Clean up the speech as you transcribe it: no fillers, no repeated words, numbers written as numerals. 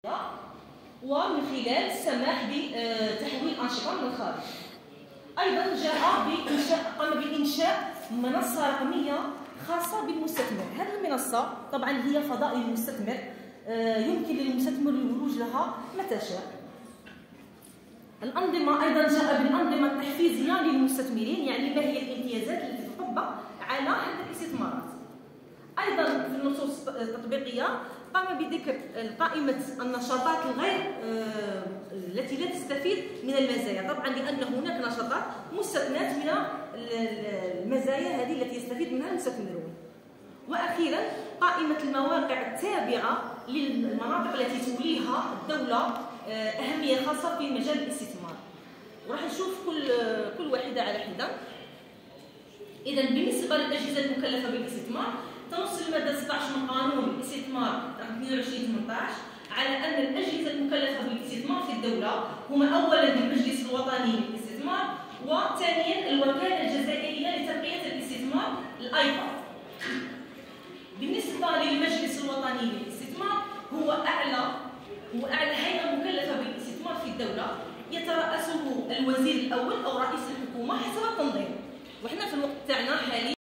ومن خلال السماح بتحويل أنشطة من الخارج. أيضا قام بإنشاء منصة رقمية خاصة بالمستثمر. هذه المنصة طبعا هي فضاء للمستثمر، يمكن للمستثمر الولوج لها متى شاء. الأنظمة أيضا جاء بالأنظمة التحفيزية للمستثمرين، يعني ما هي الامتيازات التي تطبق على هذه الاستثمارات. أيضا في النصوص التطبيقية قام بذكر قائمة النشاطات الغير التي لا تستفيد من المزايا، طبعا لأن هناك نشاطات مستثناة من المزايا هذه التي يستفيد منها المستثمرون. وأخيرا قائمة المواقع التابعة للمناطق التي توليها الدولة أهمية خاصة في مجال الاستثمار، وراح نشوف كل واحدة على حدة. إذا بالنسبة للأجهزة المكلفة بالاستثمار، تنص المادة 16 من قانون الاستثمار رقم 22/18 على أن الأجهزة المكلفة بالاستثمار في الدولة هما أولا المجلس الوطني للاستثمار، وثانيا الوكالة الجزائرية لتنمية الاستثمار الأيفا. بالنسبة للمجلس الوطني للاستثمار هو أعلى هيئة مكلفة بالاستثمار في الدولة، يترأسه الوزير الأول أو رئيس الحكومة حسب التنظيم. وإحنا في الوقت تاعنا حاليا